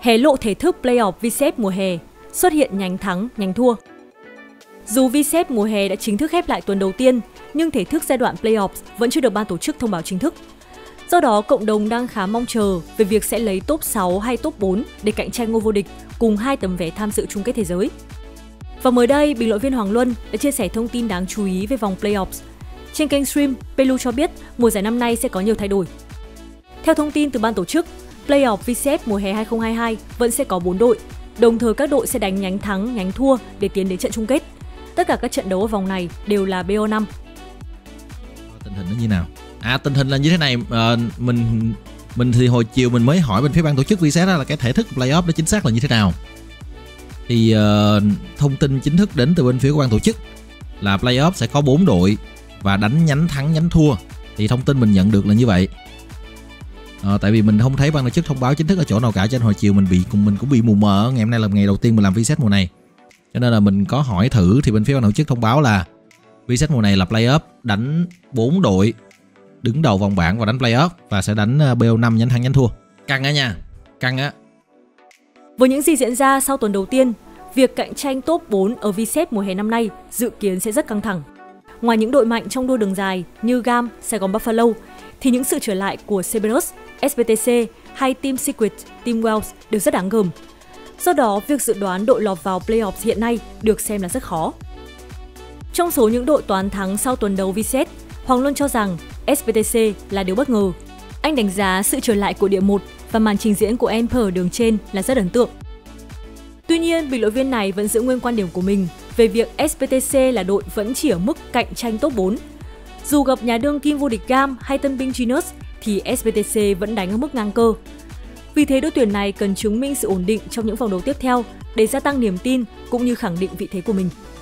Hé lộ thể thức playoff V-Safe mùa hè, xuất hiện nhánh thắng, nhánh thua. Dù V-Safe mùa hè đã chính thức khép lại tuần đầu tiên, nhưng thể thức giai đoạn playoffs vẫn chưa được ban tổ chức thông báo chính thức. Do đó, cộng đồng đang khá mong chờ về việc sẽ lấy top 6 hay top 4 để cạnh tranh ngôi vô địch cùng 2 tấm vé tham dự chung kết thế giới. Và mới đây, bình luận viên Hoàng Luân đã chia sẻ thông tin đáng chú ý về vòng playoffs. Trên kênh stream, Pelu cho biết mùa giải năm nay sẽ có nhiều thay đổi. Theo thông tin từ ban tổ chức, playoff V-Safe mùa hè 2022 vẫn sẽ có 4 đội, đồng thời các đội sẽ đánh nhánh thắng, nhánh thua để tiến đến trận chung kết. Tất cả các trận đấu ở vòng này đều là BO5. Tình hình nó như nào? Tình hình là như thế này, mình thì hồi chiều mình mới hỏi bên phía ban tổ chức V-Safe là cái thể thức playoff đó chính xác là như thế nào. Thì thông tin chính thức đến từ bên phía của ban tổ chức là playoff sẽ có 4 đội và đánh nhánh thắng nhánh thua. Thì thông tin mình nhận được là như vậy. Tại vì mình không thấy ban tổ chức thông báo chính thức ở chỗ nào cả, cho nên hồi chiều mình cũng bị mù mờ. Ngày hôm nay là ngày đầu tiên mình làm V-Safe mùa này, cho nên là mình có hỏi thử thì bên phía ban tổ chức thông báo là V-Safe mùa này là playoff đánh 4 đội đứng đầu vòng bảng và đánh playoff và sẽ đánh BO5 nhánh thắng nhánh thua. Căng á nha, căng á. Với những gì diễn ra sau tuần đầu tiên, việc cạnh tranh top 4 ở V-Safe mùa hè năm nay dự kiến sẽ rất căng thẳng. Ngoài những đội mạnh trong đua đường dài như GAM, Sài Gòn Buffalo, thì những sự trở lại của Cerberus, SBTC hay Team Secret, Team Wells đều rất đáng gờm. Do đó, việc dự đoán đội lọt vào playoffs hiện nay được xem là rất khó. Trong số những đội toán thắng sau tuần đầu V-Safe, Hoàng Luân cho rằng SBTC là điều bất ngờ. Anh đánh giá sự trở lại của địa 1 và màn trình diễn của Emperor đường trên là rất ấn tượng. Tuy nhiên, bình luận viên này vẫn giữ nguyên quan điểm của mình về việc SBTC là đội vẫn chỉ ở mức cạnh tranh top 4. Dù gặp nhà đương kim vô địch GAM hay tân binh Genius thì SBTC vẫn đánh ở mức ngang cơ. Vì thế đội tuyển này cần chứng minh sự ổn định trong những vòng đấu tiếp theo để gia tăng niềm tin cũng như khẳng định vị thế của mình.